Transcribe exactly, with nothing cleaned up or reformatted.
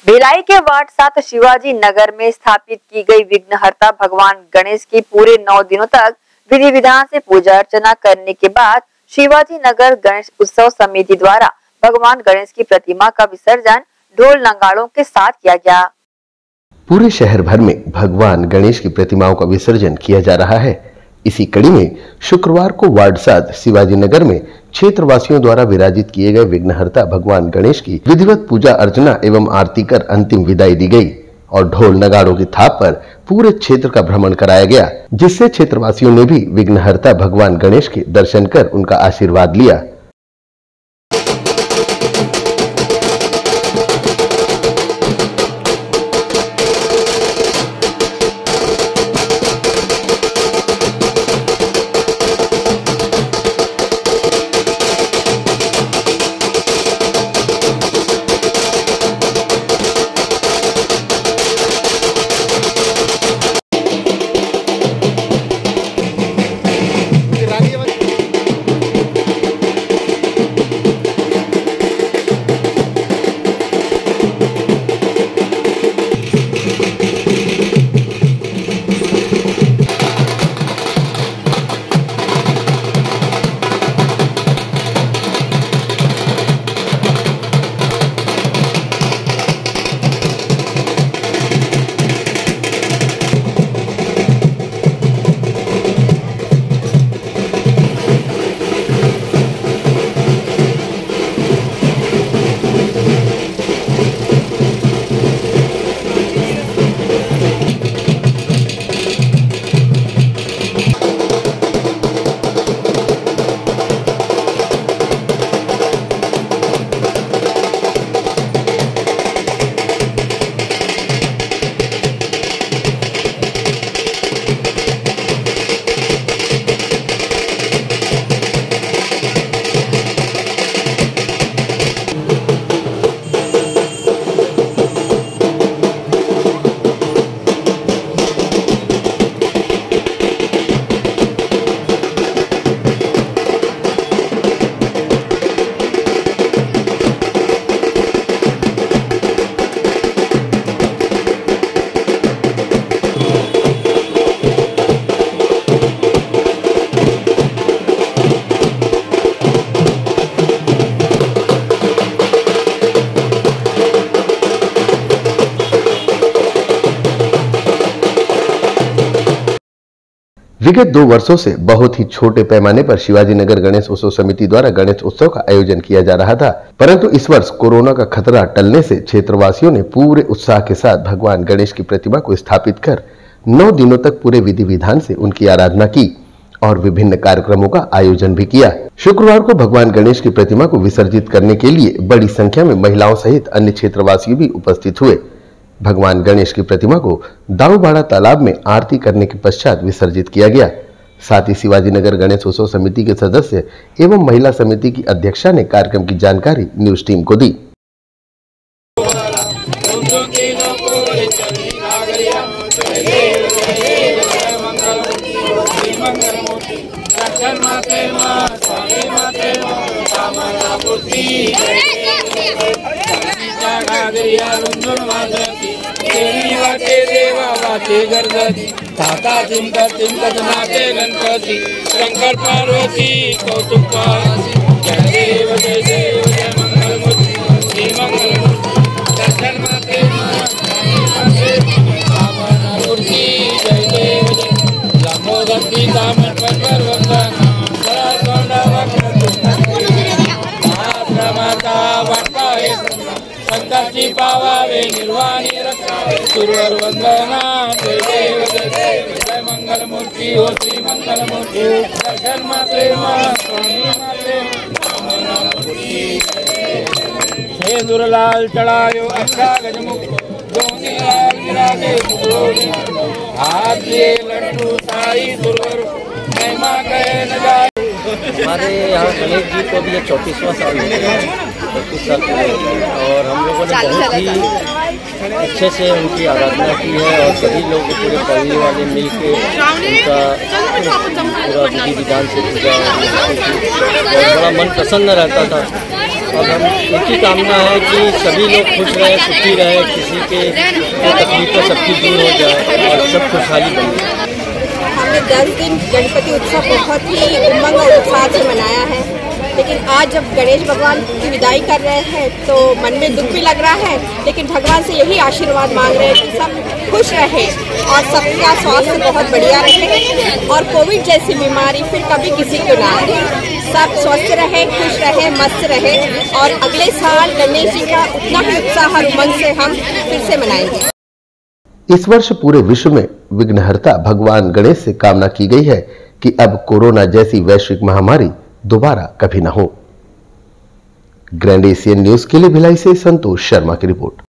भिलाई के वार्ड सात शिवाजी नगर में स्थापित की गई विघ्नहर्ता भगवान गणेश की पूरे नौ दिनों तक विधि विधान से पूजा अर्चना करने के बाद शिवाजी नगर गणेश उत्सव समिति द्वारा भगवान गणेश की प्रतिमा का विसर्जन ढोल नगाड़ों के साथ किया गया। पूरे शहर भर में भगवान गणेश की प्रतिमाओं का विसर्जन किया जा रहा है। इसी कड़ी में शुक्रवार को वार्ड सात शिवाजी नगर में क्षेत्रवासियों द्वारा विराजित किए गए विघ्नहर्ता भगवान गणेश की विधिवत पूजा अर्चना एवं आरती कर अंतिम विदाई दी गई और ढोल नगाड़ों की थाप पर पूरे क्षेत्र का भ्रमण कराया गया, जिससे क्षेत्रवासियों ने भी विघ्नहर्ता भगवान गणेश के दर्शन कर उनका आशीर्वाद लिया। विगत दो वर्षों से बहुत ही छोटे पैमाने पर शिवाजी नगर गणेश उत्सव समिति द्वारा गणेश उत्सव का आयोजन किया जा रहा था, परंतु इस वर्ष कोरोना का खतरा टलने से क्षेत्रवासियों ने पूरे उत्साह के साथ भगवान गणेश की प्रतिमा को स्थापित कर नौ दिनों तक पूरे विधि विधान से उनकी आराधना की और विभिन्न कार्यक्रमों का आयोजन भी किया। शुक्रवार को भगवान गणेश की प्रतिमा को विसर्जित करने के लिए बड़ी संख्या में महिलाओं सहित अन्य क्षेत्रवासी भी उपस्थित हुए। भगवान गणेश की प्रतिमा को दाऊबाड़ा तालाब में आरती करने के पश्चात विसर्जित किया गया। साथ ही शिवाजी नगर गणेश उत्सव समिति के सदस्य एवं महिला समिति की अध्यक्षा ने कार्यक्रम की जानकारी न्यूज टीम को दी। गणपति शंकर पार्वती कौतुक जय देव जय देव जय मंगल मूर्ति मंगल दर्शन माते मूर्ति जय देव जय लंबोदरी दामन पर वंदन माता वंदाए संकष्टि पावावे निर्वाणी रक्षावे सुरवर वंदना जय देव जय देव जय मंगल मूर्ति हो श्री मंगल मूर्ति दर्शन माते स्वामी माते हे दुर्लाल चढ़ायो अच्छा गजमुख दोनी लाल विराजे हाथ ये लड्डू साई सुरवर महिमा कहे न जाए। हमारे यहाँ गणेश जी को भी चौंतीसवां साल हो गया पच्चीस साल पूरे और हम लोगों ने बहुत ही अच्छे से उनकी आराधना की है और सभी लोग पूरे परिवार वाले मिल के उनका पूरा विधि विधान से पूजा और बड़ा मन प्रसन्न रहता था। और हम एक ही कामना है कि सभी लोग खुश रहे, सुखी रहे, किसी के तकलीफें सबकी दूर हो जाए और सब खुशहाली बने। हमने दस दिन गणपति उत्सव बहुत ही उमंग और उत्साह से मनाया है, लेकिन आज जब गणेश भगवान की विदाई कर रहे हैं तो मन में दुख भी लग रहा है, लेकिन भगवान से यही आशीर्वाद मांग रहे हैं कि सब खुश रहे और सबका स्वास्थ्य बहुत बढ़िया रहे और कोविड जैसी बीमारी फिर कभी किसी को ना आए। सब स्वस्थ रहे, खुश रहे, मस्त रहे और अगले साल गणेश जी का उतना ही उत्साह और उमंग से हम फिर से मनाएंगे। इस वर्ष पूरे विश्व में विघ्नहर्ता भगवान गणेश से कामना की गई है कि अब कोरोना जैसी वैश्विक महामारी दोबारा कभी न हो। ग्रैंड एशियन न्यूज के लिए भिलाई से संतोष शर्मा की रिपोर्ट।